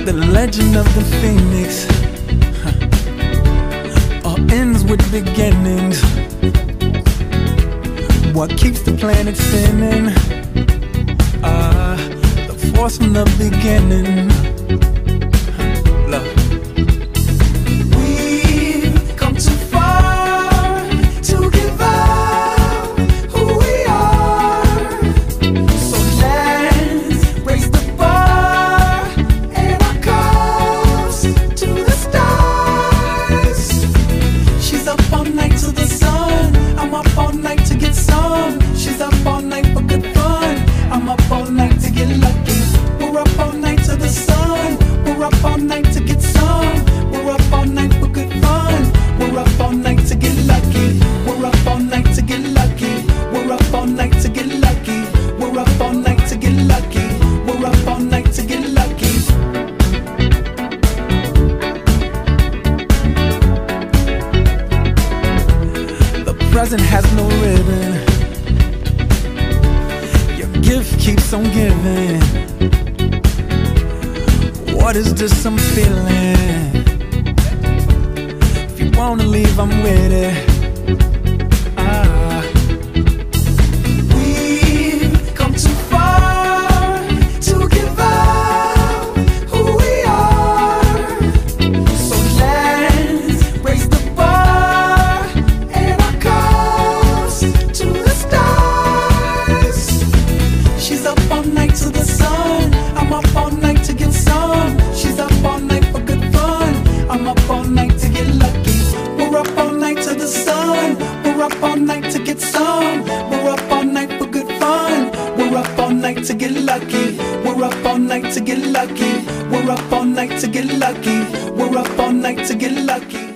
The legend of the phoenix all ends with beginnings. What keeps the planet spinning? The force from the beginning. Love. We've come too far to give up who we are. So let's raise the bar and our cups to the stars. She's up all night to the sun. I'm up all night to get some. She's up all night for good fun. I'm up all night to get lucky. We're up all night to the sun. We're up all night to get some. We're up all night for good fun. We're up all night to get lucky. We're up all night to get lucky. We're up all night to get lucky. We're up all night to get lucky. We're up all night to get lucky. The present has no ribbon. Your gift keeps on giving. What is this I'm feeling? If you wanna leave, I'm with it. We've come too far to give up who we are. So let's raise the bar and our cups to the stars. She's up all night to the sun. I'm up all night to get some. She's up all night for good fun. I'm up all night to get lucky. We're up all night to the sun. We're up all night to get some. We're up all night for good fun. We're up all night to get lucky. We're up all night to get lucky. We're up all night to get lucky. We're up all night to get lucky.